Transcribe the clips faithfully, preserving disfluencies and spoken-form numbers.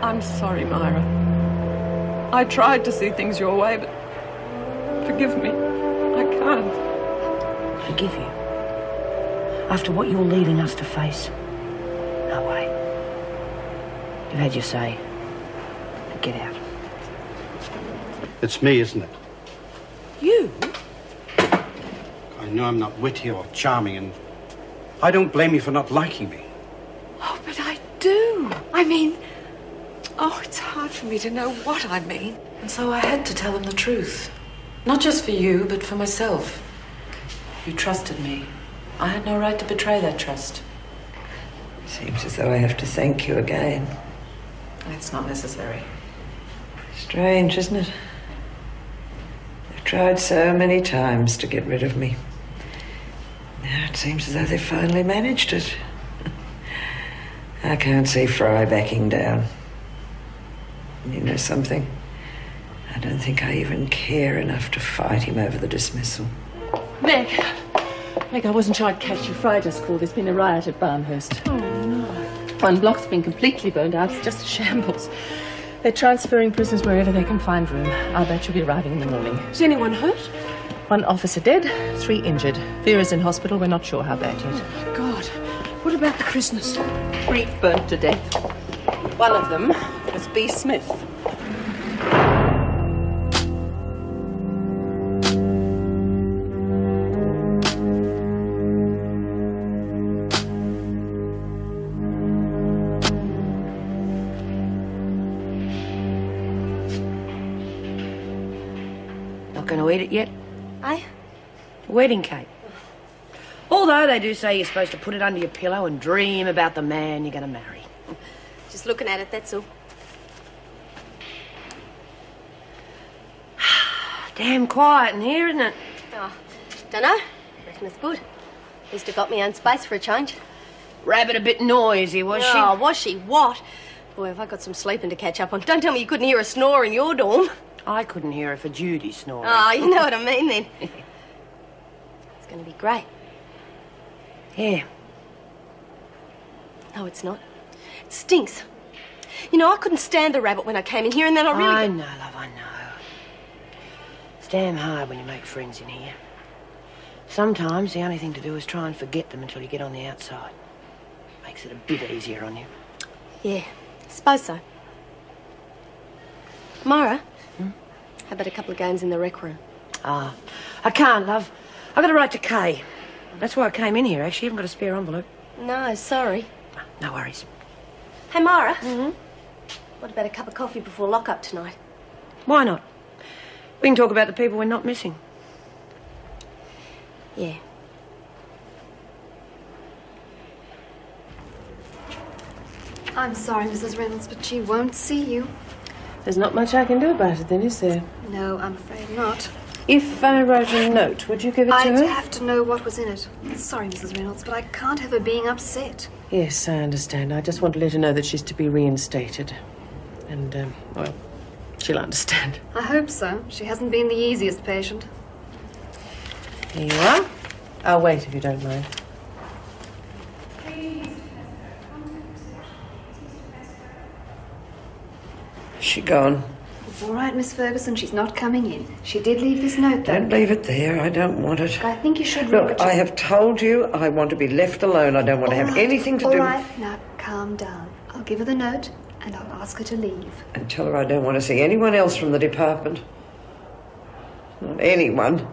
I'm sorry, Myra. I tried to see things your way, but forgive me. I can't. Forgive you? After what you're leaving us to face? No way. You've had your say. Get out. It's me, isn't it? You? I know I'm not witty or charming, and I don't blame you for not liking me. Oh, but I do. I mean, oh, it's hard for me to know what I mean. And so I had to tell him the truth. Not just for you, but for myself. You trusted me. I had no right to betray that trust. Seems as though I have to thank you again. It's not necessary. Strange, isn't it? They've tried so many times to get rid of me. Now it seems as though they've finally managed it. I can't see Fry backing down. And you know something? I don't think I even care enough to fight him over the dismissal. Meg! Meg, I wasn't sure I'd catch you. Fry just called. There's been a riot at Barnhurst. Oh, no. One block's been completely burned out. It's just a shambles. They're transferring prisoners wherever they can find room. I'll bet you'll be arriving in the morning. Is anyone hurt? One officer dead, three injured. Vera's in hospital. We're not sure how bad yet. Oh, my God. What about the prisoners? Three burnt to death. One of them was B. Smith. Not going to eat it yet? Aye? Wedding cake. Although they do say you're supposed to put it under your pillow and dream about the man you're going to marry. Just looking at it, that's all. Damn quiet in here, isn't it? Oh, dunno. Reckon it's good. At least I got me own space for a change. Rabbit a bit noisy, was she? Oh, was she? What? Boy, have I got some sleeping to catch up on. Don't tell me you couldn't hear a snore in your dorm. I couldn't hear her for Judy snoring. Oh, you know what I mean then. It's going to be great. Yeah. No, it's not. It stinks. You know, I couldn't stand the rabbit when I came in here, and then I really... I know, love, I know. It's damn hard when you make friends in here. Sometimes the only thing to do is try and forget them until you get on the outside. Makes it a bit easier on you. Yeah, I suppose so. Myra, hmm? How about a couple of games in the rec room? Ah, I can't, love. I've got to write to Kay. That's why I came in here, actually. I haven't got a spare envelope. No, sorry. No worries. Hey, Myra. Mm-hmm. What about a cup of coffee before lock-up tonight? Why not? We can talk about the people we're not missing. Yeah. I'm sorry, Missus Reynolds, but she won't see you. There's not much I can do about it, then, is there? No, I'm afraid not. If I wrote a note, would you give it to I'd her? have to know what was in it. Sorry, Missus Reynolds, but I can't have her being upset. Yes, I understand. I just want to let her know that she's to be reinstated. And, um, well, she'll understand. I hope so. She hasn't been the easiest patient. Here you are. I'll wait if you don't mind. Is she gone? It's all right, Miss Ferguson. She's not coming in. She did leave this note, though. Don't leave it there. I don't want it. I think you should read Look, it. I have told you I want to be left alone. I don't want to have anything to all do... All right, now calm down. I'll give her the note and I'll ask her to leave. And tell her I don't want to see anyone else from the department. Not anyone.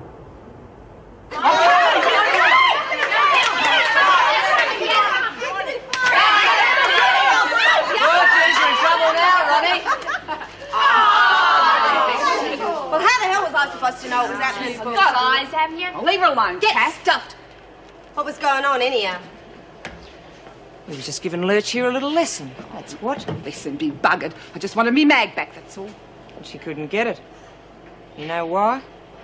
Supposed to know what was happening. You've got eyes, haven't you? Oh, leave her alone. Get Cat. stuffed. What was going on anyhow? We were just giving Lurch here a little lesson. That's what. Listen, be buggered. I just wanted me mag back, that's all. And she couldn't get it. You know why?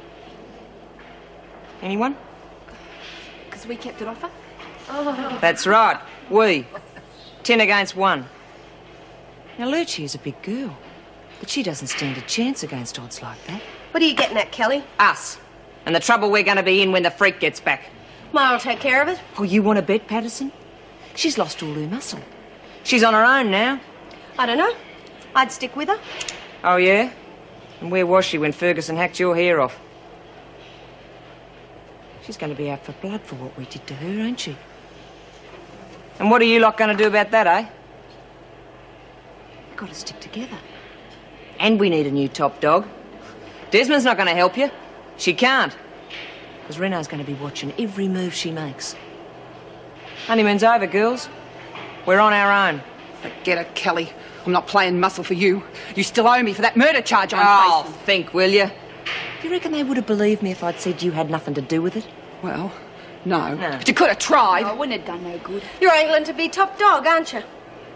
Anyone? Because we kept it off her? Oh. That's right. We. Ten against one. Now, Lurch is a big girl, but she doesn't stand a chance against odds like that. What are you getting at, Kelly? Us. And the trouble we're going to be in when the freak gets back. Ma'll take care of it. Oh, you want to bet, Patterson? She's lost all her muscle. She's on her own now. I don't know. I'd stick with her. Oh, yeah? And where was she when Ferguson hacked your hair off? She's going to be out for blood for what we did to her, ain't she? And what are you lot going to do about that, eh? We've got to stick together. And we need a new top dog. Desmond's not going to help you. She can't. Because Rena's going to be watching every move she makes. Honeymoon's over, girls. We're on our own. Forget it, Kelly. I'm not playing muscle for you. You still owe me for that murder charge I'm Oh, facing. think, will you? Do you reckon they would have believed me if I'd said you had nothing to do with it? Well, no. No. But you could have tried. I wouldn't have done no good. You're angling to be top dog, aren't you?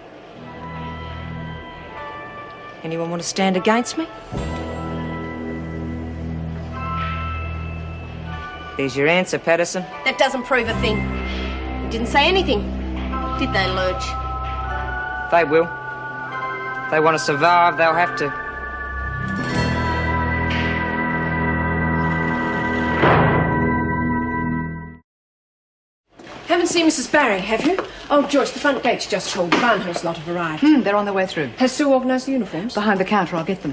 Anyone want to stand against me? There's your answer, Patterson. That doesn't prove a thing. You didn't say anything, did they, Lurch? They will. If they want to survive, they'll have to. Haven't seen Missus Barry, have you? Oh, Joyce, the front gate's just called. The Barnhurst lot have arrived. Hmm, they're on their way through. Has Sue organised the uniforms? Behind the counter, I'll get them.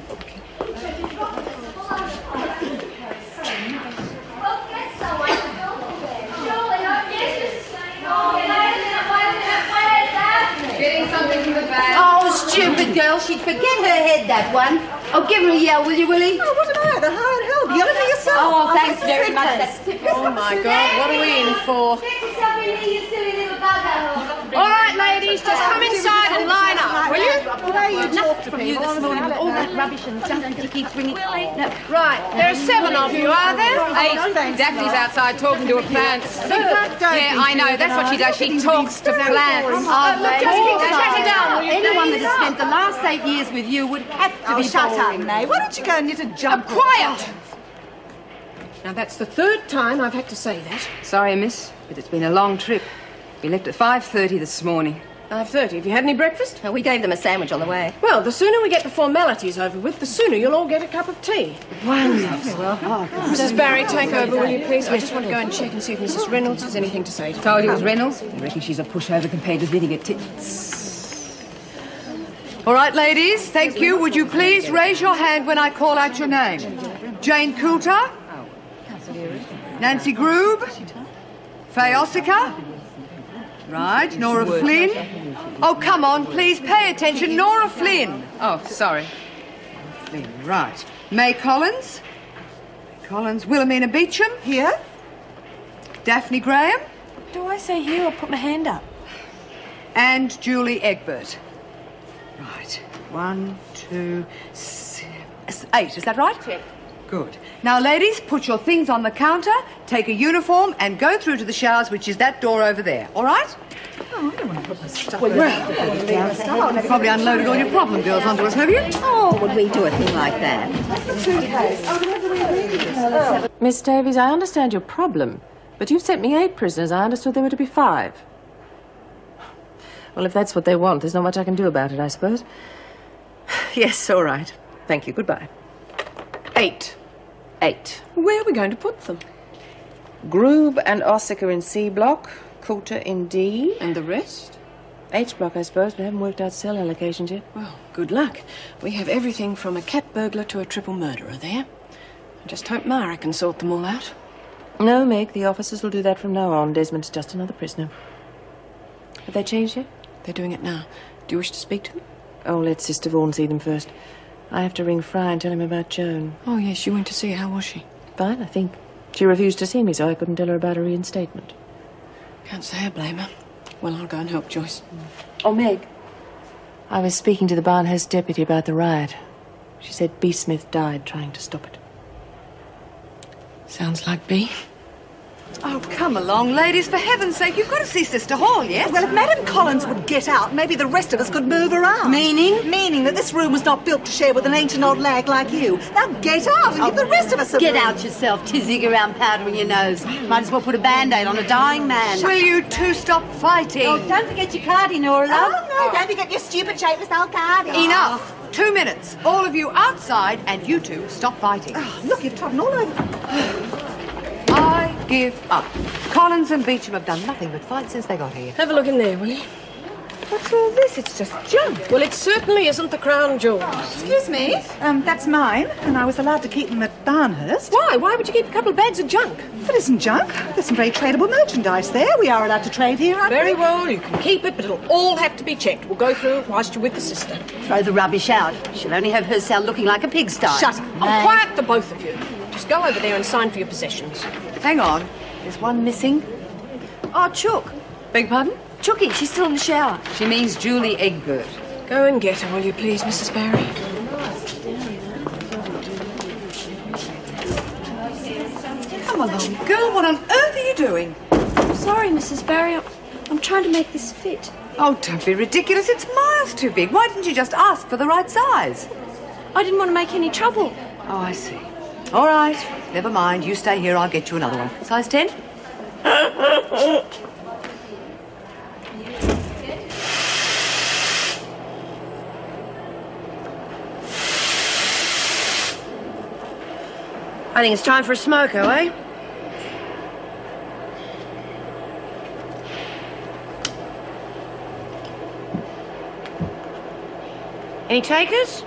Getting something from the bag. Oh, stupid girl. She'd forget her head, that one. Oh, give her a yell, will you, Willie? Oh, what about the hired help? Yell it for yourself. Oh, thanks very much. That's Oh, my God, what are we in for? All right, ladies, just come inside and line up, will you? Nothing from you this morning with all that rubbish and something he keeps bringing. No. Right, there are seven of you, are there? Eight. Daphne's outside talking to her plants. Yeah, I know. That's what she does. She talks to plants. Oh, Look, just keep the chatty down, will you, Anyone that please? has spent the last eight years with you would have to Oh, be shut boring. up, May. Why don't you go and knit a Uh, jump? quiet! Now, that's the third time I've had to say that. Sorry, miss, but it's been a long trip. We left at five thirty this morning. five thirty. Have you had any breakfast? Oh, we gave them a sandwich on the way. Well, the sooner we get the formalities over with, the sooner you'll all get a cup of tea. Wonderful. Missus Barry, take over, will you, please? I just want to go and check and see if Missus Reynolds has anything to say to me. Told you it was Reynolds. I reckon she's a pushover compared with Lydia Tits. All right, ladies, thank you. Would you please raise your hand when I call out your name? Jane Coulter? Nancy Groob? Faye Ossica? Right, Nora Flynn? Oh, come on, please pay attention. Nora Flynn. Oh, sorry. Flynn, right. May Collins? Collins, Wilhelmina Beecham? Here. Daphne Graham? Do I say here or put my hand up? And Julie Egbert. Right. One, two, seven, eight. Is that right? Check. Good. Now, ladies, put your things on the counter, take a uniform, and go through to the showers, which is that door over there. All right? Oh, I don't want to put my stuff Well, well, you've probably unloaded all your problem girls onto us, have you? Oh, would we do a thing like that? Miss Davies, I understand your problem, but you've sent me eight prisoners. I understood there were to be five. Well, if that's what they want, there's not much I can do about it, I suppose. Yes, all right. Thank you. Goodbye. Eight. Eight. Where are we going to put them? Groob and Ossica in C block, Coulter in D. And the rest? H block, I suppose. We haven't worked out cell allocations yet. Well, good luck. We have everything from a cat burglar to a triple murderer there. I just hope Mara can sort them all out. No, Meg, the officers will do that from now on. Desmond's just another prisoner. Have they changed yet? They're doing it now. Do you wish to speak to them? Oh, let Sister Vaughan see them first. I have to ring Fry and tell him about Joan. Oh, yes, you went to see her. How was she? Fine, I think. She refused to see me, so I couldn't tell her about her reinstatement. Can't say I blame her. Well, I'll go and help Joyce. Oh, Meg. I was speaking to the Barnhurst deputy about the riot. She said B. Smith died trying to stop it. Sounds like B. Oh, come along, ladies. For heaven's sake, you've got to see Sister Hall, yes? Well, if Madam Collins would get out, maybe the rest of us could move around. Meaning? Meaning that this room was not built to share with an ancient old lag like you. Now get out and give the rest of us a Get room. out yourself, tizzing around powdering your nose. Might as well put a band-aid on a dying man. Will you two stop fighting? Oh, don't forget your cardi, Nora, love. Oh, no, don't forget your stupid shapeless old card. Enough. Two minutes. All of you outside, and you two stop fighting. Oh, look, you've trodden all over. I give up. Collins and Beecham have done nothing but fight since they got here. Have a look in there, will you? What's all this? It's just junk. Well, it certainly isn't the crown jewels. Excuse me. Um, that's mine, and I was allowed to keep them at Barnhurst. Why? Why would you keep a couple of bags of junk? But it isn't junk. There's some very tradable merchandise there. We are allowed to trade here, aren't Very we? well, you can keep it, but it'll all have to be checked. We'll go through it whilst you're with the sister. Throw the rubbish out. She'll only have her cell looking like a pigsty. Shut up. Oh, quiet, the both of you. Just go over there and sign for your possessions. Hang on. There's one missing. Oh, Chook. Beg pardon? Chooky, she's still in the shower. She means Julie Egbert. Go and get her, will you please, Missus Barry? Come along, girl. What on earth are you doing? Sorry, Missus Barry. I'm, I'm trying to make this fit. Oh, don't be ridiculous. It's miles too big. Why didn't you just ask for the right size? I didn't want to make any trouble. Oh, I see. All right. Never mind. You stay here. I'll get you another one. Size ten? I think it's time for a smoko, eh? Any takers?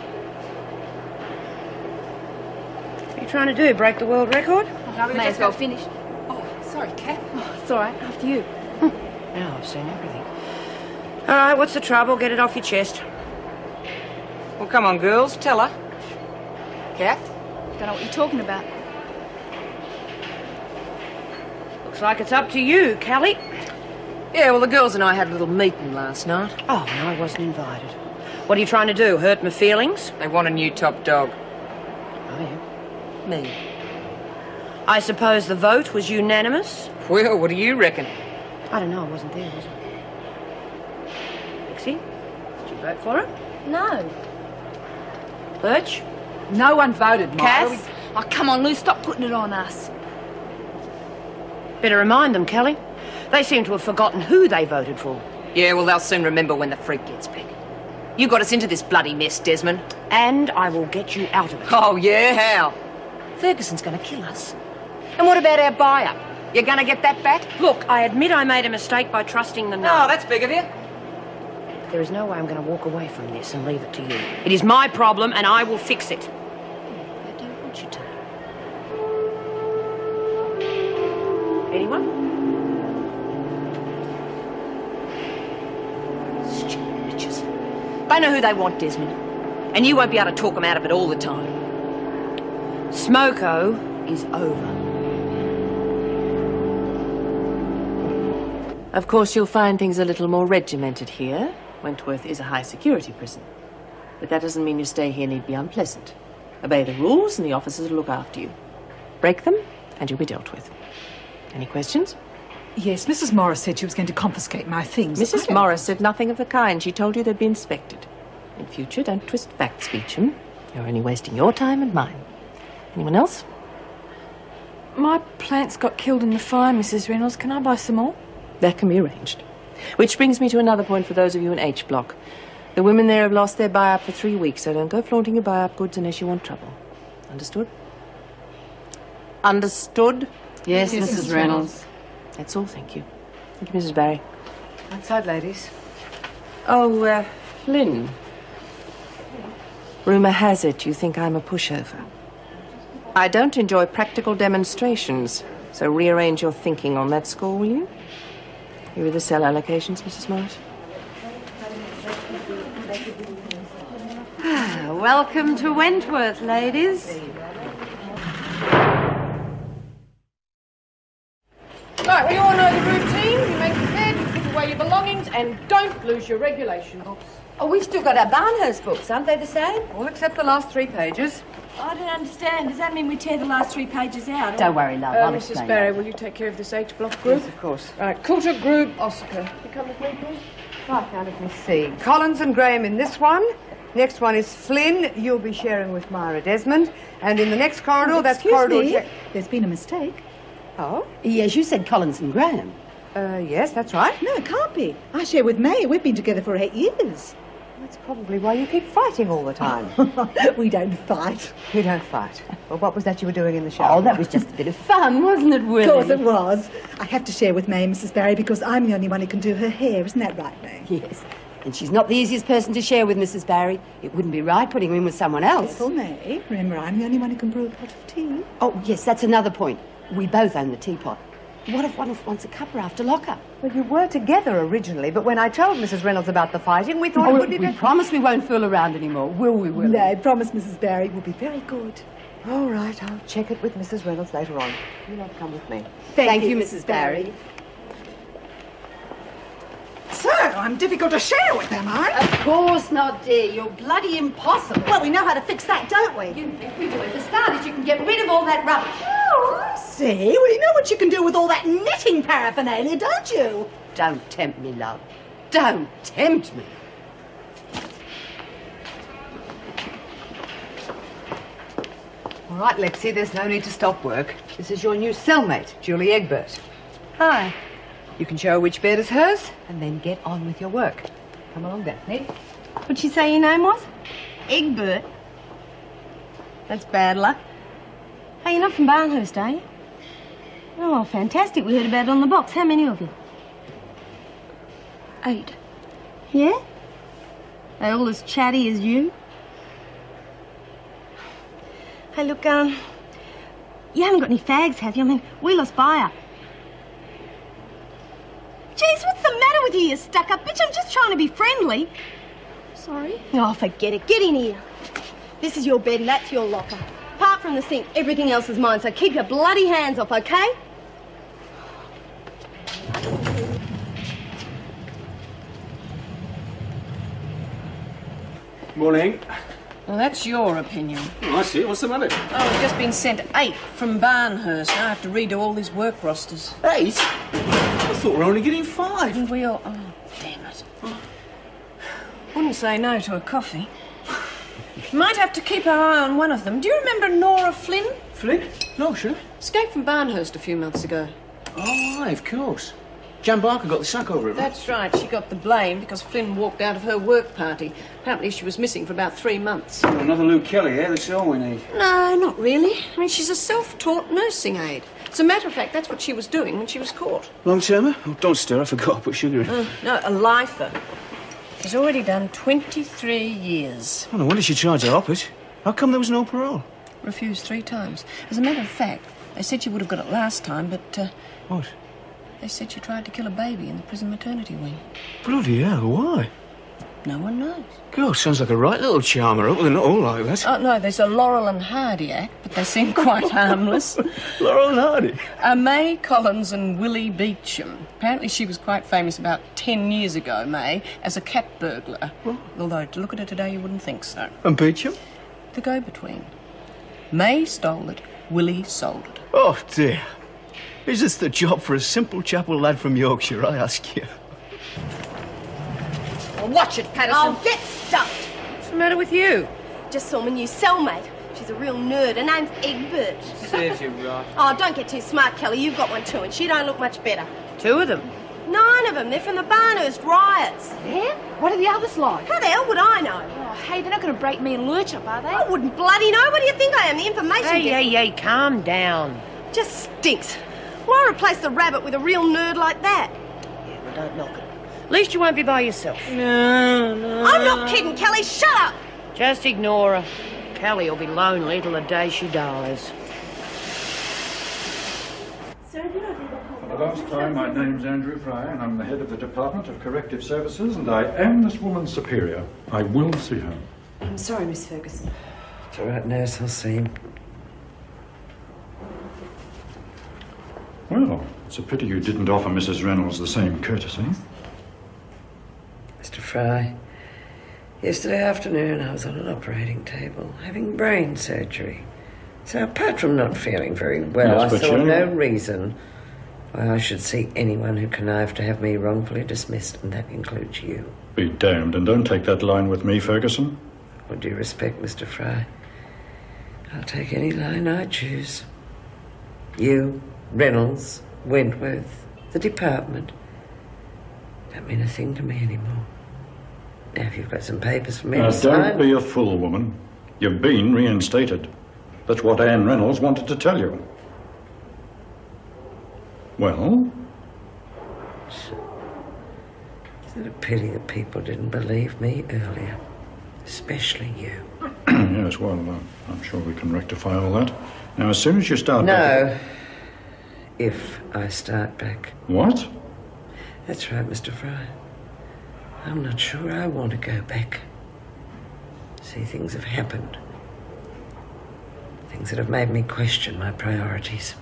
What are you trying to do, break the world record? May as well finish. Oh, sorry, Kat. Oh, it's all right. After you. Now I've seen everything. All right, what's the trouble? Get it off your chest. Well, come on, girls, tell her. Kat? Don't know what you're talking about. Looks like it's up to you, Callie. Yeah, well, the girls and I had a little meeting last night. Oh, no, I wasn't invited. What are you trying to do, hurt my feelings? They want a new top dog. Oh, yeah? Me. I suppose the vote was unanimous? Well, what do you reckon? I don't know, I wasn't there, was I? Dixie, did you vote for it? No. Birch? No one voted, Myra. Kath? Oh, come on, Lou. Stop putting it on us. Better remind them, Kelly. They seem to have forgotten who they voted for. Yeah, well, they'll soon remember when the freak gets back. You got us into this bloody mess, Desmond. And I will get you out of it. Oh, yeah, how? Ferguson's going to kill us. And what about our buy-up? You going to get that back? Look, I admit I made a mistake by trusting the no. Oh, that's big of you. There is no way I'm going to walk away from this and leave it to you. It is my problem, and I will fix it. I don't want you to. Anyone? Stupid bitches. They know who they want, Desmond. And you won't be able to talk them out of it all the time. Smoko is over. Of course, you'll find things a little more regimented here. Wentworth is a high-security prison. But that doesn't mean your stay here need be unpleasant. Obey the rules, and the officers will look after you. Break them, and you'll be dealt with. Any questions? Yes, Missus Morris said she was going to confiscate my things. Missus Morris said nothing of the kind. She told you they'd be inspected. In future, don't twist facts, Beecham. You're only wasting your time and mine. Anyone else? My plants got killed in the fire, Missus Reynolds. Can I buy some more? That can be arranged. Which brings me to another point for those of you in H Block. The women there have lost their buy-up for three weeks, so don't go flaunting your buy-up goods unless you want trouble. Understood? Understood? Yes, yes Missus Reynolds. That's all, thank you. Thank you, Missus Barry. Outside, ladies. Oh, uh, Flynn. Rumour has it you think I'm a pushover. I don't enjoy practical demonstrations, so rearrange your thinking on that score, will you? Here are the cell allocations, Missus Morris. Ah, welcome to Wentworth, ladies. Right, we all know the routine. You make your bed, you put away your belongings, and don't lose your regulation books. Oh, we've still got our Barnhurst books, aren't they the same? All except the last three pages. I don't understand. Does that mean we tear the last three pages out? Don't worry, love. Uh, I'll Missus explain Barry, that. will you take care of this H block group? Yes, of course. Right, Coulter, Groob, Oscar. You come with me, please? Right, now let me see. Collins and Graham in this one. Next one is Flynn. You'll be sharing with Myra Desmond. And in the next corridor, Oh, that's excuse corridor... me. Je- There's been a mistake. Oh? Yes, you said Collins and Graham. Uh, yes, that's right. No, it can't be. I share with May. We've been together for eight years. That's probably why you keep fighting all the time. We don't fight. You don't fight. Well, what was that you were doing in the shower? Oh, that was just a bit of fun, wasn't it, Willie? Of course it was. I have to share with May, Missus Barry, because I'm the only one who can do her hair. Isn't that right, May? Yes. And she's not the easiest person to share with, Missus Barry. It wouldn't be right putting her in with someone else. Careful, May. Remember, I'm the only one who can brew a pot of tea. Oh, yes, that's another point. We both own the teapot. What if one of us wants a cuppa after lock-up? Well, you were together originally, but when I told Missus Reynolds about the fighting, we thought oh, it would be we better. promise we won't fool around anymore, will we, Willie? No, promise, Missus Barry. It will be very good. All right, I'll check it with Missus Reynolds later on. You'll have to come with me. Thank, Thank you, you, Missus Missus Barry. So, I'm difficult to share with, am I? Of course not, dear. You're bloody impossible. Well, we know how to fix that, don't we? You think we do. For starters, you can get rid of all that rubbish. Oh, I see. Well, you know what you can do with all that knitting paraphernalia, don't you? Don't tempt me, love. Don't tempt me. All right, Lexi, there's no need to stop work. This is your new cellmate, Julie Egbert. Hi. You can show her which bed is hers, and then get on with your work. Come along, Daphne. What'd she say your name was? Egbert. That's bad luck. Hey, you're not from Barnhurst, are you? Oh, fantastic. We heard about it on the box. How many of you? Eight. Yeah? They all as chatty as you? Hey, look, um... you haven't got any fags, have you? I mean, we lost buyer. Jeez, what's the matter with you, you stuck-up bitch? I'm just trying to be friendly. Sorry? Oh, forget it. Get in here. This is your bed and that's your locker. Apart from the sink, everything else is mine, so keep your bloody hands off, okay? Morning. Well, that's your opinion. Oh, I see. What's the matter? Oh, I've just been sent eight from Barnhurst. Now I have to redo all these work rosters. Eight? I thought we were only getting five. And we all... Oh, damn it. Wouldn't say no to a coffee. Might have to keep our eye on one of them. Do you remember Nora Flynn? Flynn? No, sure. Escaped from Barnhurst a few months ago. Oh, aye, of course. Jan Barker got the sack over it. That's right. She got the blame because Flynn walked out of her work party. Apparently she was missing for about three months. Oh, another Lou Kelly, eh? That's all we need. No, not really. I mean, she's a self-taught nursing aide. As a matter of fact, that's what she was doing when she was caught. Long-termer? Oh, don't stir. I forgot to put sugar in. Uh, no, a lifer. She's already done twenty-three years. Oh, no wonder she charged her up it. How come there was no parole? Refused three times. As a matter of fact, they said she would have got it last time, but... Uh, what? They said she tried to kill a baby in the prison maternity wing. Bloody hell, why? No one knows. God, sounds like a right little charmer. Well, they're not all like that. Oh, no, there's a Laurel and Hardy act, but they seem quite harmless. Laurel and Hardy? Uh, May Collins and Willie Beecham. Apparently she was quite famous about ten years ago, May, as a cat burglar. What? Although, to look at her today, you wouldn't think so. And Beecham? The go-between. May stole it, Willie sold it. Oh, dear. Is this the job for a simple chapel lad from Yorkshire, I ask you? Well, watch it, Patterson. I'll get stuffed. What's the matter with you? Just saw my new cellmate. She's a real nerd. Her name's Egbert. Serves you right. Oh, don't get too smart, Kelly. You've got one too, and she don't look much better. Two of them? Nine of them. They're from the Barnhurst riots. Yeah? What are the others like? How the hell would I know? Oh, hey, they're not going to break me and Lurch up, are they? I wouldn't bloody know. What do you think I am? The information Hey, desk. hey, hey, calm down. Just stinks. Why replace the rabbit with a real nerd like that? Yeah, well, don't knock it. At least you won't be by yourself. No, no. I'm not kidding, Kelly. Shut up. Just ignore her. Kelly will be lonely till the day she dies. For the last time, my name's Andrew Fry, and I'm the head of the Department of Corrective Services, and I am this woman's superior. I will see her. I'm sorry, Miss Ferguson. It's all right, nurse. I'll see him. Well, it's a pity you didn't offer Missus Reynolds the same courtesy. Mister Fry, yesterday afternoon I was on an operating table having brain surgery. So apart from not feeling very well, Yes, I but saw you- no reason why I should see anyone who connived to have me wrongfully dismissed, and that includes you. Be damned, and don't take that line with me, Ferguson. With due respect, Mister Fry, I'll take any line I choose. You, Reynolds, Wentworth, the department don't mean a thing to me anymore. Now, if you've got some papers for me Now, to sign... don't be a fool, woman. You've been reinstated. That's what Anne Reynolds wanted to tell you. Well? Isn't it a pity that people didn't believe me earlier? Especially you. Yes, well, uh, I'm sure we can rectify all that. Now, as soon as you start No. back... If I start back. What? That's right, Mister Fry. I'm not sure I want to go back. See, things have happened. Things that have made me question my priorities.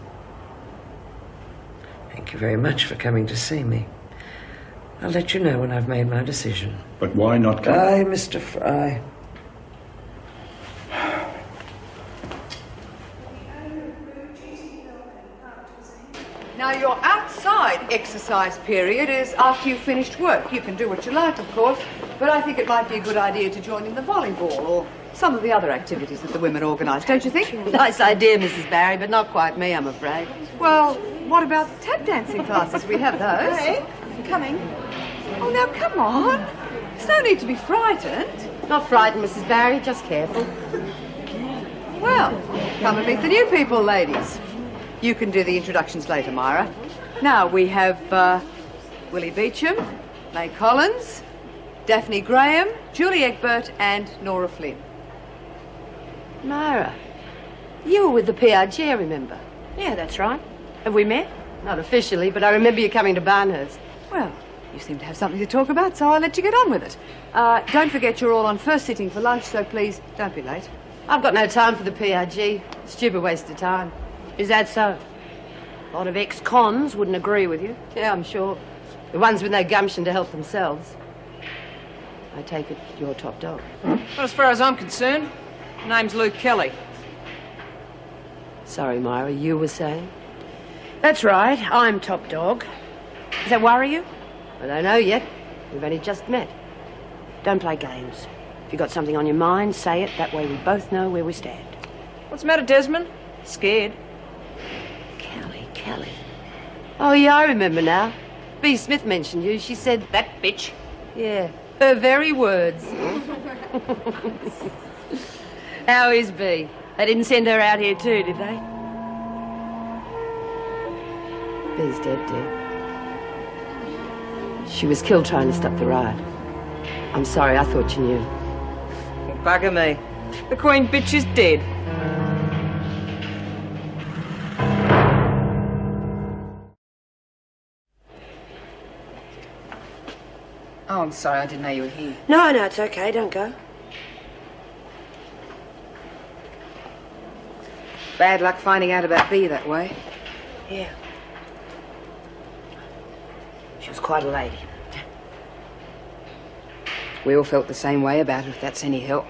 Thank you very much for coming to see me. I'll let you know when I've made my decision. But why not come? Bye, Mister Fry. Now, your outside exercise period is after you've finished work. You can do what you like, of course, but I think it might be a good idea to join in the volleyball or some of the other activities that the women organise, don't you think? Nice idea, Missus Barry, but not quite me, I'm afraid. Well, what about the tap dancing classes? We have those. Hey, coming. Oh, now, come on. There's no need to be frightened. Not frightened, Missus Barry, just careful. Well, come and meet the new people, ladies. You can do the introductions later, Myra. Now, we have uh, Willie Beecham, May Collins, Daphne Graham, Julie Egbert, and Nora Flynn. Myra, you were with the P R G, I remember. Yeah, that's right. Have we met? Not officially, but I remember you coming to Barnhurst. Well, you seem to have something to talk about, so I'll let you get on with it. Uh, don't forget you're all on first sitting for lunch, so please don't be late. I've got no time for the P R G. Stupid waste of time. Is that so? A lot of ex-cons wouldn't agree with you. Yeah, I'm sure. The ones with no gumption to help themselves. I take it you're top dog. Well, as far as I'm concerned, name's Luke Kelly. Sorry, Myra, you were saying? That's right, I'm top dog. Does that worry you? I don't know yet. We've only just met. Don't play games. If you've got something on your mind, say it. That way we both know where we stand. What's the matter, Desmond? Scared? Kelly, Kelly. Oh, yeah, I remember now. B. Smith mentioned you. She said... That bitch. Yeah, her very words. How is B? They didn't send her out here too, did they? B's dead, dear. She was killed trying to stop the riot. I'm sorry, I thought you knew. Well, bugger me. The Queen bitch is dead. Oh, I'm sorry, I didn't know you were here. No, no, it's okay, don't go. Bad luck finding out about B that way. Yeah. She was quite a lady. We all felt the same way about her, if that's any help.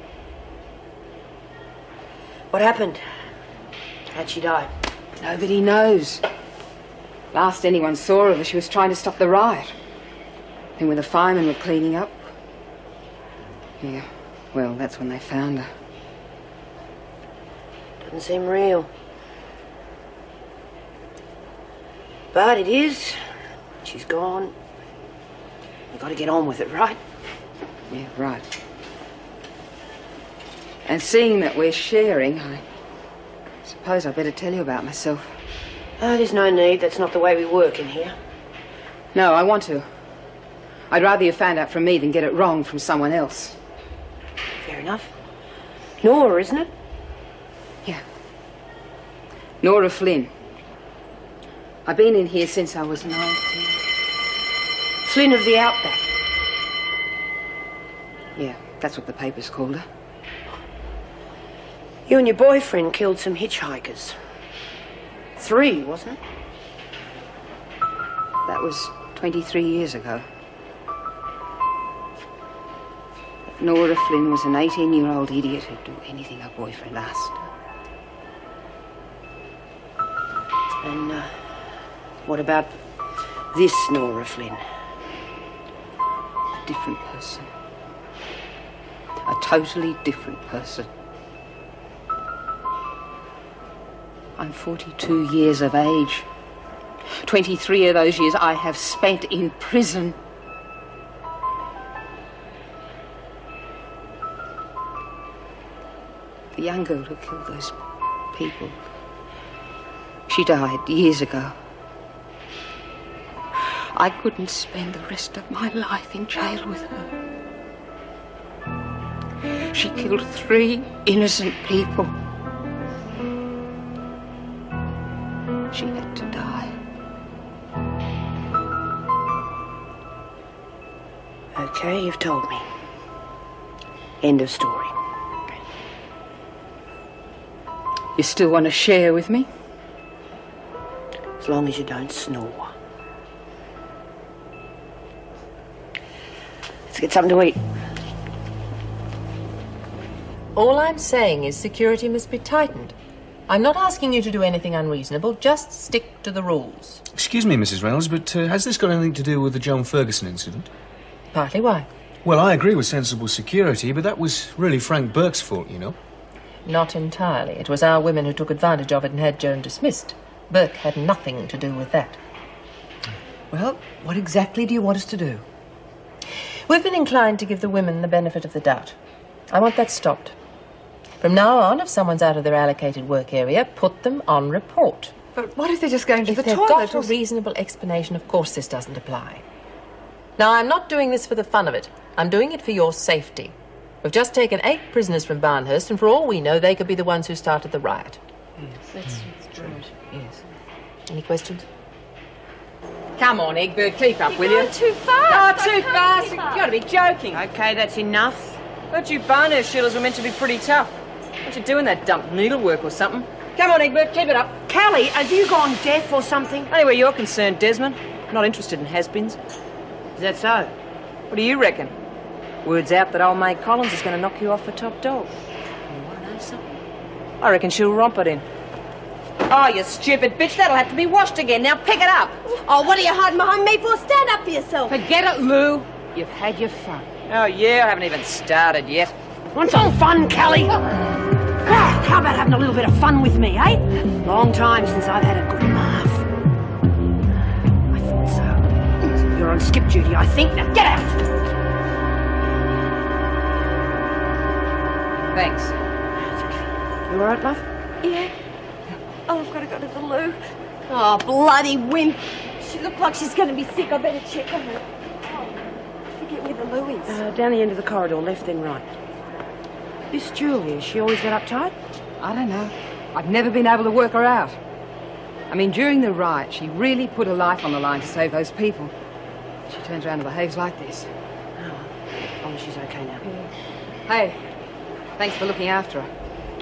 What happened? How'd she die? Nobody knows. Last anyone saw of her, she was trying to stop the riot. Then when the firemen were cleaning up... Yeah, well, that's when they found her. Doesn't seem real. But it is. She's gone. We've got to get on with it, right? Yeah, right. And seeing that we're sharing, I suppose I better tell you about myself. Oh, there's no need. That's not the way we work in here. No, I want to. I'd rather you found out from me than get it wrong from someone else. Fair enough. Nora, isn't it? Yeah. Nora Flynn. I've been in here since I was nineteen. Flynn of the Outback. Yeah, that's what the papers called her. You and your boyfriend killed some hitchhikers. Three, wasn't it? That was twenty-three years ago. Nora Flynn was an eighteen-year-old idiot who'd do anything her boyfriend asked. And uh, what about this Nora Flynn? A different person. A totally different person. I'm forty-two years of age. twenty-three of those years I have spent in prison. The young girl who killed those people. She died years ago. I couldn't spend the rest of my life in jail with her. She killed three innocent people. She had to die. Okay, you've told me. End of story. You still want to share with me? As long as you don't snore. Let's get something to eat. All I'm saying is security must be tightened. I'm not asking you to do anything unreasonable, just stick to the rules. Excuse me, Missus Reynolds, but uh, has this got anything to do with the John Ferguson incident? Partly why? Well, I agree with sensible security, but that was really Frank Burke's fault, you know. Not entirely. It was our women who took advantage of it and had Joan dismissed. Burke had nothing to do with that. Well, what exactly do you want us to do? We've been inclined to give the women the benefit of the doubt. I want that stopped. From now on, if someone's out of their allocated work area, put them on report. But what if they're just going to if the they've toilet? got a reasonable explanation, of course this doesn't apply. Now, I'm not doing this for the fun of it. I'm doing it for your safety. We've just taken eight prisoners from Barnhurst, and for all we know, they could be the ones who started the riot. Yes, that's, that's true. Yes. Any questions? Come on, Egbert, keep up, will you? You're too fast. Oh, too fast? You've got to be joking. Okay, that's enough. Thought you Barnhurst shillers were meant to be pretty tough. What you doing that dump needlework or something? Come on, Egbert, keep it up. Callie, have you gone deaf or something? Only where you're concerned, Desmond. Not interested in has-beens. Is that so? What do you reckon? Word's out that old maid Collins is going to knock you off for top dog. You want to know something? I reckon she'll romp it in. Oh, you stupid bitch, that'll have to be washed again. Now pick it up. Oh, what are you hiding behind me for? Stand up for yourself. Forget it, Lou. You've had your fun. Oh, yeah, I haven't even started yet. Want some fun, Callie? Ah, how about having a little bit of fun with me, eh? Long time since I've had a good laugh. I thought so. You're on skip duty, I think. Now get out! Thanks. You all right, love? Yeah. Oh, I've got to go to the loo. Oh, bloody wimp. She looked like she's going to be sick. I better check on her. Oh, I forget where the loo is. Uh, down the end of the corridor, left then right. This Julia, is she always that uptight? I don't know. I've never been able to work her out. I mean, during the riot, she really put her life on the line to save those people. She turns around and behaves like this. Oh, oh she's okay now. Yeah. Hey, thanks for looking after her.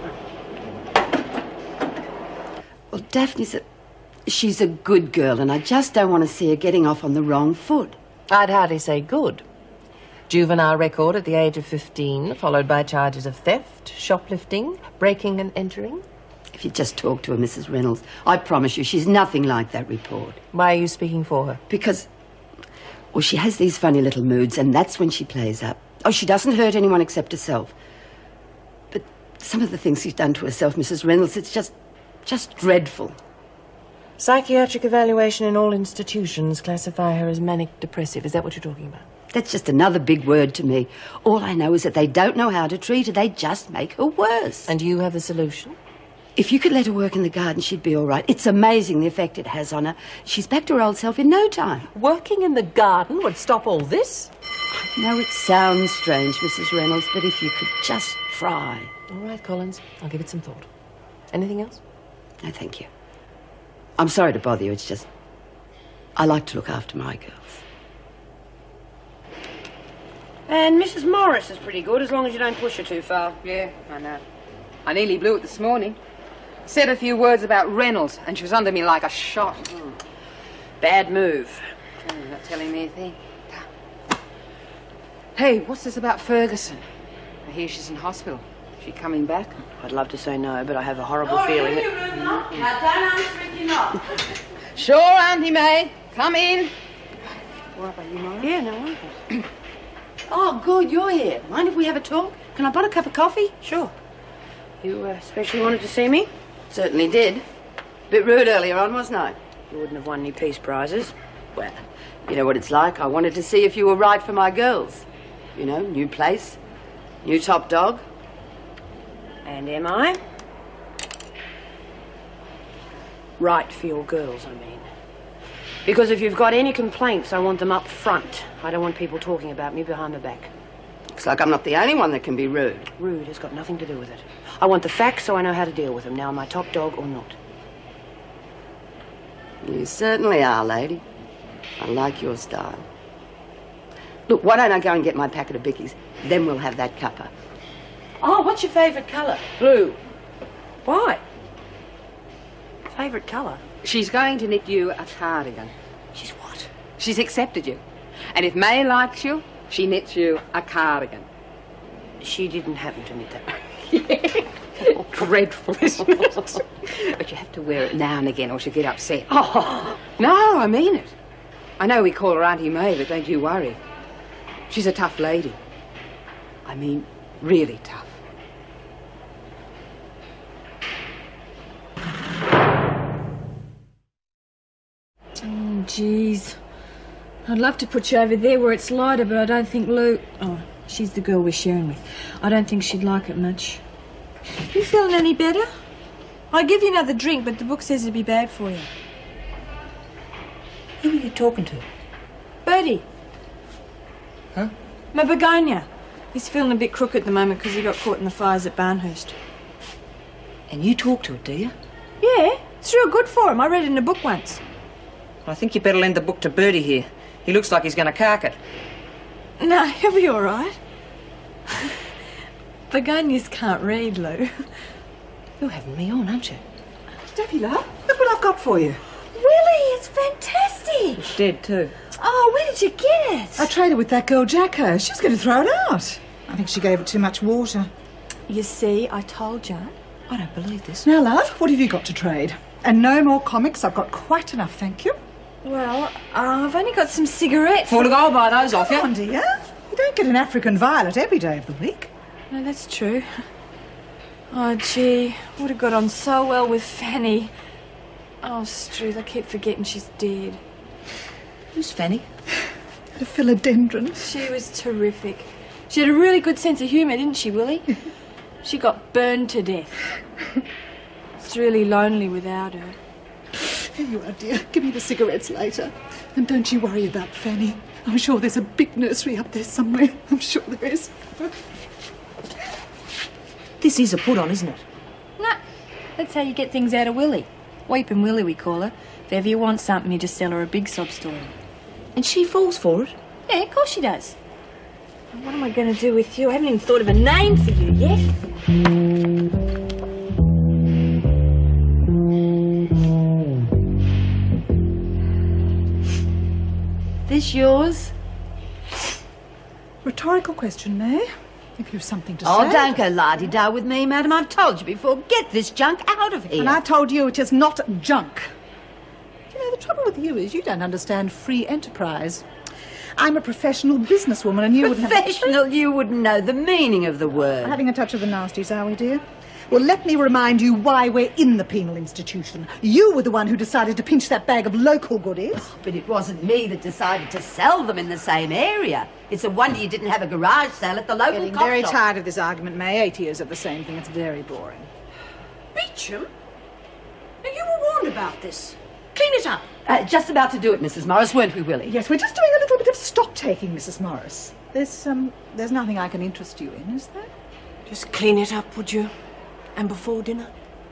Well, Daphne's a... She's a good girl, and I just don't want to see her getting off on the wrong foot. I'd hardly say good. Juvenile record at the age of fifteen, followed by charges of theft, shoplifting, breaking and entering. If you just talk to her, Missus Reynolds, I promise you she's nothing like that report. Why are you speaking for her? Because, well, she has these funny little moods, and that's when she plays up. Oh, she doesn't hurt anyone except herself. But some of the things she's done to herself, Missus Reynolds, it's just, just dreadful. Psychiatric evaluation in all institutions classify her as manic depressive. Is that what you're talking about? That's just another big word to me. All I know is that they don't know how to treat her. They just make her worse. And you have the solution? If you could let her work in the garden, she'd be all right. It's amazing the effect it has on her. She's back to her old self in no time. Working in the garden would stop all this? I know it sounds strange, Missus Reynolds, but if you could just try. All right, Collins. I'll give it some thought. Anything else? No, thank you. I'm sorry to bother you. It's just... I like to look after my girls. And Missus Morris is pretty good, as long as you don't push her too far. Yeah, I know. I nearly blew it this morning. Said a few words about Reynolds, and she was under me like a shot. Mm. Bad move. Oh, you're not telling me a thing. Hey, what's this about Ferguson? I hear she's in hospital. She coming back? I'd love to say no, but I have a horrible Oh, feeling you, that... Now, don't answer if you're not. Sure, Auntie May. Come in. What about you, Mara? Yeah, no wonder. Oh, good, you're here. Mind if we have a talk? Can I buy a cup of coffee? Sure. You uh, especially wanted to see me? Certainly did. Bit rude earlier on, wasn't I? You wouldn't have won any peace prizes. Well, you know what it's like. I wanted to see if you were right for my girls. You know, new place, new top dog. And am I? Right for your girls, I mean. Because if you've got any complaints, I want them up front. I don't want people talking about me behind my back. Looks like I'm not the only one that can be rude. Rude has got nothing to do with it. I want the facts so I know how to deal with them. Now, am I top dog or not? You certainly are, lady. I like your style. Look, why don't I go and get my packet of bickies? Then we'll have that cuppa. Oh, what's your favourite colour? Blue. Why? Favourite colour? She's going to knit you a cardigan. She's what? She's accepted you. And if May likes you, she knits you a cardigan. She didn't happen to knit that. Oh, dreadful, isn't it? But you have to wear it now and again or she'll get upset. Oh, no, I mean it. I know we call her Auntie May, but don't you worry. She's a tough lady. I mean, really tough. Oh, jeez. I'd love to put you over there where it's lighter, but I don't think Lou... Oh, she's the girl we're sharing with. I don't think she'd like it much. You feeling any better? I'd give you another drink, but the book says it'd be bad for you. Who are you talking to? Bertie. Huh? My begonia. He's feeling a bit crook at the moment because he got caught in the fires at Barnhurst. And you talk to it, do you? Yeah, it's real good for him. I read it in a book once. I think you better lend the book to Bertie here. He looks like he's going to cark it. No, he'll be all right. Begonias can't read, Lou. You're having me on, aren't you? Steffi, love, look what I've got for you. Willie, it's fantastic. It's dead too. Oh, where did you get it? I traded with that girl, Jacko. She was going to throw it out. I think she gave it too much water. You see, I told you. I don't believe this. Now, love, what have you got to trade? And no more comics. I've got quite enough, thank you. Well, uh, I've only got some cigarettes. Well, look, I'll buy those off you. Come on, dear. You don't get an African violet every day of the week. No, that's true. Oh, gee, would have got on so well with Fanny. Oh, Struth, I keep forgetting she's dead. Who's Fanny? The philodendron. She was terrific. She had a really good sense of humour, didn't she, Willie? She got burned to death. It's really lonely without her. Here you are, dear. Give me the cigarettes later. And don't you worry about Fanny. I'm sure there's a big nursery up there somewhere. I'm sure there is. This is a put-on, isn't it? Nah, that's how you get things out of Willie. Weeping Willie, we call her. If ever you want something, you just tell her a big sob story. And she falls for it? Yeah, of course she does. What am I going to do with you? I haven't even thought of a name for you yet. This yours? Rhetorical question, May. If you've something to oh, say. Oh, don't go la-di-da with me, madam. I've told you before. Get this junk out of here. And I told you it is not junk. You know, the trouble with you is you don't understand free enterprise. I'm a professional businesswoman and you wouldn't have... Professional? You wouldn't know the meaning of the word. Having a touch of the nasties, are we, dear? Well, let me remind you why we're in the penal institution. You were the one who decided to pinch that bag of local goodies. Oh, but it wasn't me that decided to sell them in the same area. It's a wonder you didn't have a garage sale at the local Getting cop very shop. tired of this argument, May. Eight years of the same thing. It's very boring. Beecham? Now, you were warned about this. Clean it up. Uh, just about to do it, Missus Morris, weren't we, Willie? Yes, we're just doing a little bit of stock-taking, Missus Morris. There's, um, there's nothing I can interest you in, is there? Just clean it up, would you? And before dinner?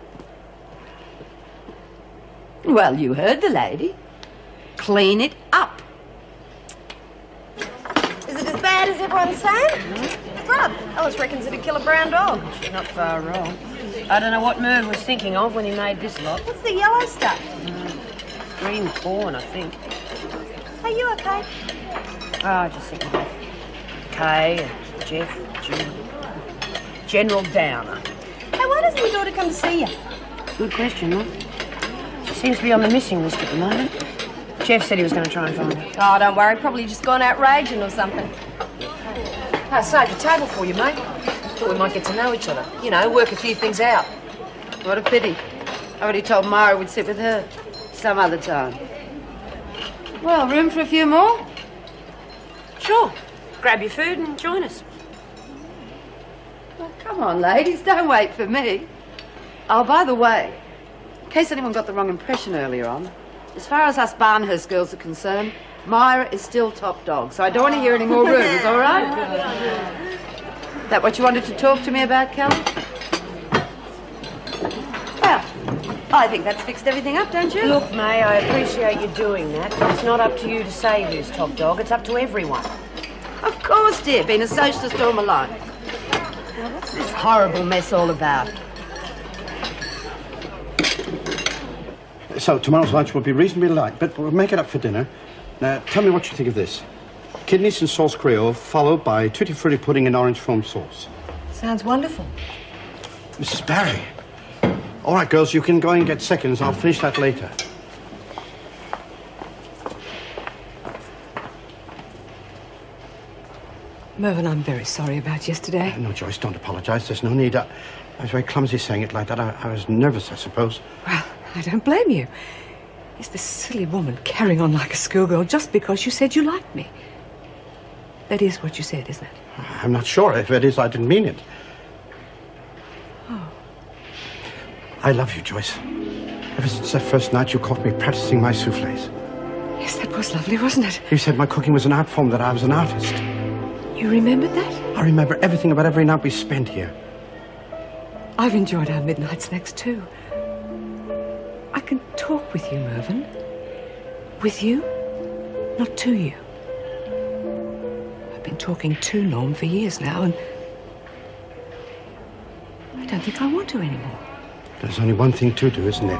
Well, you heard the lady. Clean it up. Is it as bad as everyone's saying? Grub. Alice reckons it'd kill a brown dog. Not far wrong. I don't know what Merv was thinking of when he made this lot. What's the yellow stuff? Mm, green corn, I think. Are you okay? Oh, I just think of Kay and Jeff, Julie. General Downer. Hey, why doesn't your daughter come to see you? Good question, Mum. She seems to be on the missing list at the moment. Jeff said he was going to try and find her. Oh, don't worry. Probably just gone out raging or something. I saved the table for you, mate. Thought we might get to know each other. You know, work a few things out. What a pity. I already told Myra we'd sit with her some other time. Well, room for a few more? Sure. Grab your food and join us. Oh, come on, ladies, don't wait for me. Oh, by the way, in case anyone got the wrong impression earlier on, as far as us Barnhurst girls are concerned, Myra is still top dog, so I don't want to hear any more rumours, all right? That what you wanted to talk to me about, Kelly? Well, I think that's fixed everything up, don't you? Look, May, I appreciate you doing that, but it's not up to you to say who's top dog. It's up to everyone. Of course, dear, being a socialist all my life. Now, what's this horrible mess all about? So, tomorrow's lunch will be reasonably light, but we'll make it up for dinner. Now, tell me what you think of this. Kidneys and sauce Creole, followed by tutti frutti pudding and orange foam sauce. Sounds wonderful. Missus Barry. All right, girls, you can go and get seconds. I'll finish that later. Mervyn, I'm very sorry about yesterday. No, Joyce, don't apologise. There's no need. I, I was very clumsy saying it like that. I, I was nervous, I suppose. Well, I don't blame you. It's this silly woman carrying on like a schoolgirl just because you said you liked me. That is what you said, isn't it? I'm not sure. If it is, I didn't mean it. Oh. I love you, Joyce. Ever since that first night you caught me practicing my soufflés. Yes, that was lovely, wasn't it? You said my cooking was an art form, that I was an artist. You remembered that? I remember everything about every night we spent here. I've enjoyed our midnight snacks, too. I can talk with you, Mervyn. With you, not to you. I've been talking to Norm for years now, and I don't think I want to anymore. There's only one thing to do, isn't it?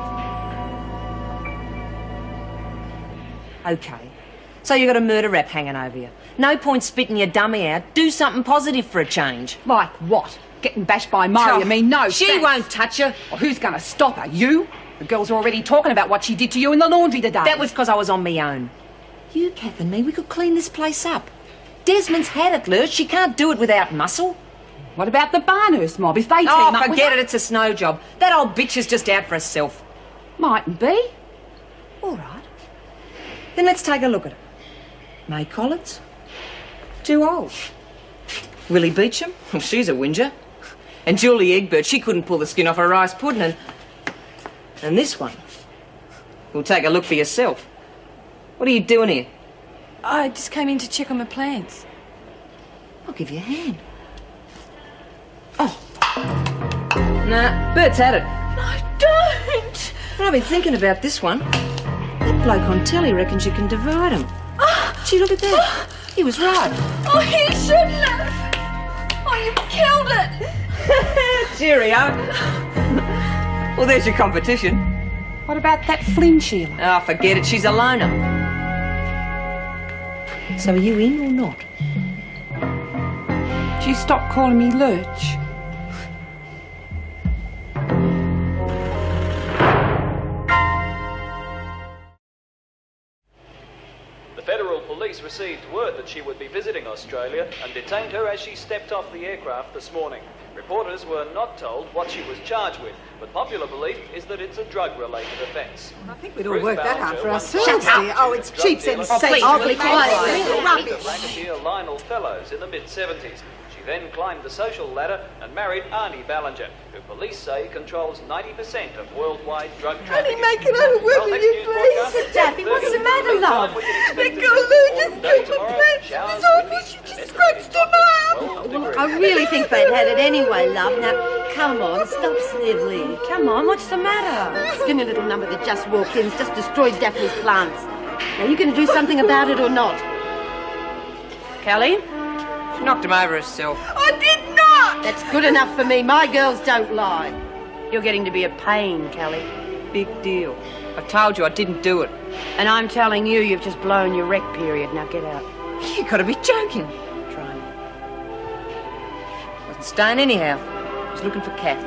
Okay. So you got a murder rap hanging over you. No point spitting your dummy out. Do something positive for a change. Like what? Getting bashed by Murray, I mean, no She thanks. won't touch you. Well, who's going to stop her? You? The girls are already talking about what she did to you in the laundry today. That was because I was on me own. You, Kath, and me, we could clean this place up. Desmond's had it, Lurch. She can't do it without muscle. What about the Barnhurst mob? If they team oh, up forget with it. It's a snow job. That old bitch is just out for herself. Mightn't be. All right. Then let's take a look at her. May Collins? Too old. Willie Beecham? Well, she's a whinger. And Julie Egbert, she couldn't pull the skin off a rice pudding. And, and this one. Well, take a look for yourself. What are you doing here? I just came in to check on my plants. I'll give you a hand. Oh. Nah, Bert's had it. No, don't! But I've been thinking about this one. That bloke on telly reckons you can divide them. Oh. Gee, look at that. He was right. Oh, he shouldn't have. Oh, you've killed it. Cheerio. Well, there's your competition. What about that Flynn, Sheila? Ah, oh, forget it. She's a loner. So are you in or not? Do you stop calling me Lurch? The federal police received word that she would be visiting Australia and detained her as she stepped off the aircraft this morning. Reporters were not told what she was charged with, but popular belief is that it's a drug-related offence. I think we'd all work that out for ourselves, Shut up. dear. Oh, it's cheap sensation. Oh, Really quiet. Rubbish. Racketeer Lionel Fellows in the mid-seventies. She then climbed the social ladder and married Arnie Ballinger, who police say controls ninety percent of worldwide drug trafficking. Honey, make it over Well, with next you, news please. broadcast Daffy, at what's the ten thirty. matter, love? Let go, Lou, just killed my plants. It's awful. She just scratched them out. Well, I really think they'd had it anyway, love. Now, come on, stop snivelling. Come on, what's the matter? Skinny little number that just walked in has just destroyed Daphne's plants. Now, you going to do something about it or not? Kelly? She knocked him over herself. I did not! That's good enough for me. My girls don't lie. You're getting to be a pain, Kelly. Big deal. I told you I didn't do it. And I'm telling you, you've just blown your rec period. Now get out. You gotta be joking. Try me. Wasn't staying anyhow. I was looking for Kath.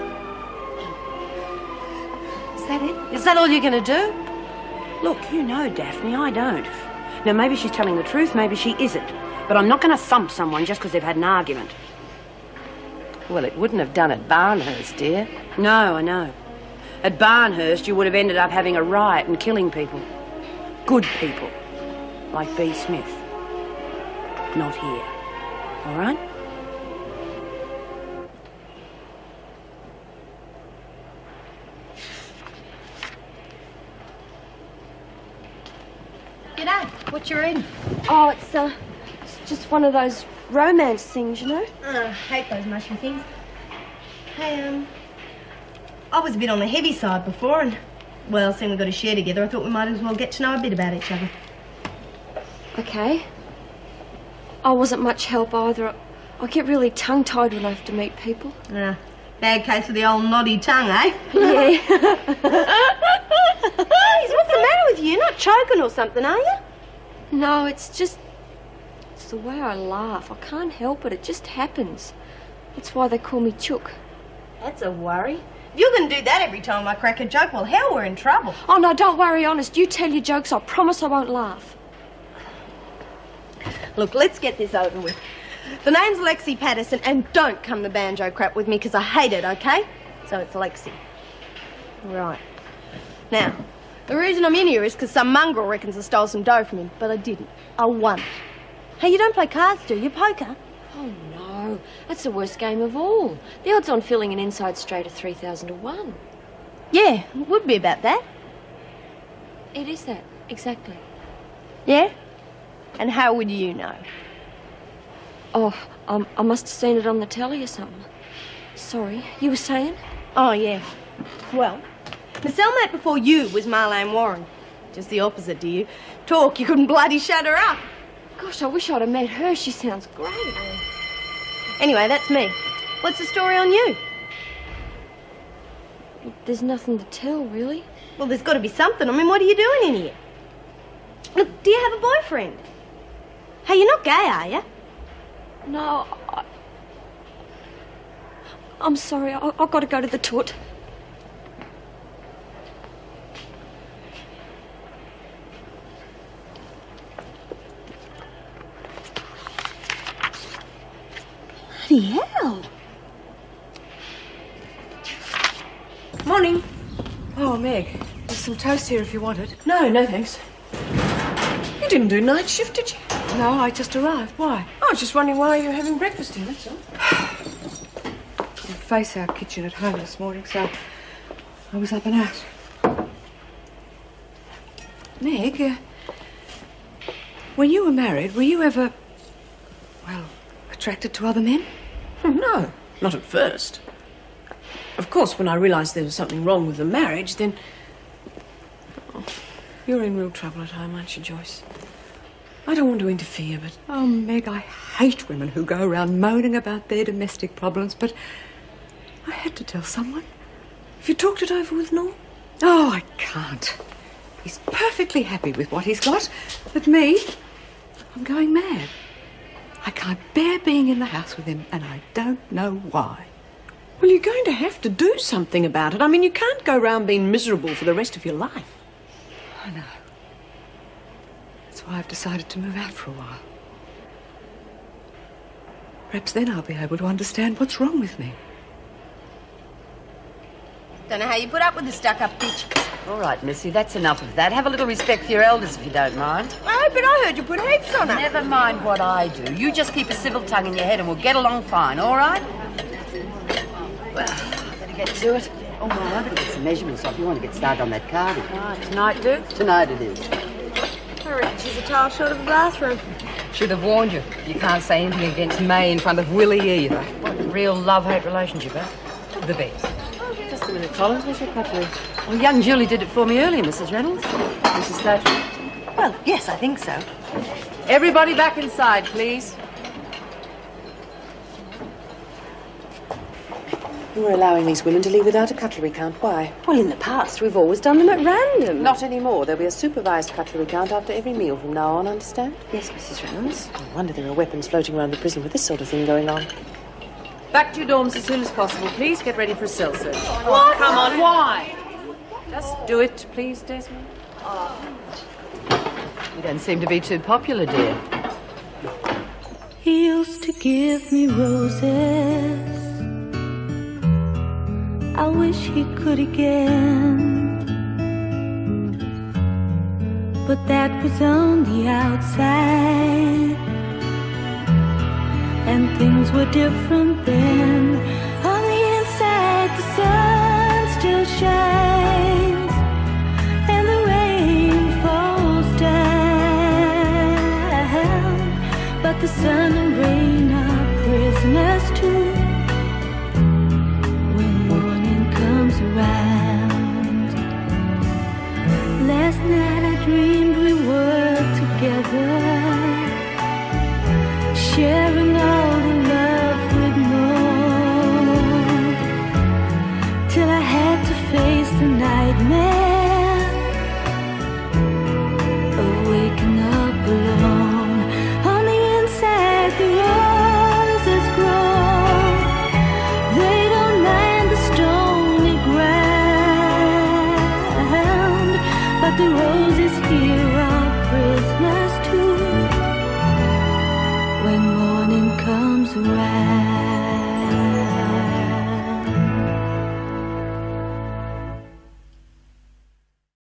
Is that it? Is that all you're going to do? Look, you know Daphne, I don't. Now, maybe she's telling the truth, maybe she isn't. But I'm not going to thump someone just because they've had an argument. Well, it wouldn't have done at Barnhurst, dear. No, I know. At Barnhurst, you would have ended up having a riot and killing people. Good people. Like B. Smith. Not here. All right? What you reading? Oh, it's, uh, it's just one of those romance things, you know? Oh, I hate those mushy things. Hey, um, I was a bit on the heavy side before, and, well, seeing we got a share together, I thought we might as well get to know a bit about each other. Okay. I wasn't much help either. I get really tongue-tied when I have to meet people. Ah, bad case of the old noddy tongue, eh? Yeah. Geez, what's the matter with you? You're not choking or something, are you? No, it's just... It's the way I laugh. I can't help it. It just happens. That's why they call me Chook. That's a worry. If you're going to do that every time I crack a joke, well, hell, we're in trouble. Oh, no, don't worry, honest. You tell your jokes. I promise I won't laugh. Look, let's get this over with. The name's Lexi Patterson, and don't come the banjo crap with me, because I hate it, OK? So it's Lexi. Right. Now, the reason I'm in here is because some mongrel reckons I stole some dough from him, but I didn't. I won. Hey, you don't play cards, do you? Poker? Oh, no. That's the worst game of all. The odds on filling an inside straight are three thousand to one. Yeah, it would be about that. It is that, exactly. Yeah? And how would you know? Oh, um, I must have seen it on the telly or something. Sorry, you were saying? Oh, yeah. Well, the cellmate before you was Marlene Warren. Just the opposite to you. Talk, you couldn't bloody shut her up. Gosh, I wish I'd have met her. She sounds great. Anyway, that's me. What's the story on you? There's nothing to tell, really. Well, there's got to be something. I mean, what are you doing in here? Look, do you have a boyfriend? Hey, you're not gay, are you? No, I... I'm sorry. I, I've got to go to the toot. Bloody hell. Morning. Oh, Meg, there's some toast here if you want it. No, no thanks. You didn't do night shift, did you? No, I just arrived. Why? I was just wondering why you were having breakfast here, that's all. Couldn't face our kitchen at home this morning, so I was up and out. Meg, uh, when you were married, were you ever, well, attracted to other men? No, not at first. Of course, when I realised there was something wrong with the marriage, then... Oh, you're in real trouble at home, aren't you, Joyce? I don't want to interfere, but... Oh, Meg, I hate women who go around moaning about their domestic problems, but I had to tell someone. Have you talked it over with Norm? Oh, I can't. He's perfectly happy with what he's got, but me, I'm going mad. I can't bear being in the house with him, and I don't know why. Well, you're going to have to do something about it. I mean, you can't go round being miserable for the rest of your life. I know. That's why I've decided to move out for a while. Perhaps then I'll be able to understand what's wrong with me. Don't know how you put up with the stuck-up bitch. All right, Missy, that's enough of that. Have a little respect for your elders if you don't mind. Oh, but I heard you put heaps on her. Never mind what I do. You just keep a civil tongue in your head and we'll get along fine, all right? Well, I better get to it. Oh, no, I better get some measurements off. You want to get started on that carving. Right, tonight, do? Tonight it is. I reckon she's a tile short of the bathroom. Should have warned you. You can't say anything against May in front of Willie either. What a real love-hate relationship, eh? The best. Just a minute, Collins. Where's your cutlery? Well, young Julie did it for me earlier, Missus Reynolds. Missus Thatcher? Well, yes, I think so. Everybody back inside, please. We're allowing these women to leave without a cutlery count. Why? Well, in the past, we've always done them at random. Not anymore. There'll be a supervised cutlery count after every meal from now on, understand? Yes, Missus Reynolds. No wonder there are weapons floating around the prison with this sort of thing going on. Back to your dorms as soon as possible, please. Get ready for a cell search. What? Come on, why? Just do it, please, Desmond. You don't seem to be too popular, dear. He used to give me roses. I wish he could again, but that was on the outside, and things were different then. On the inside, the sun still shines, and the rain falls down. together.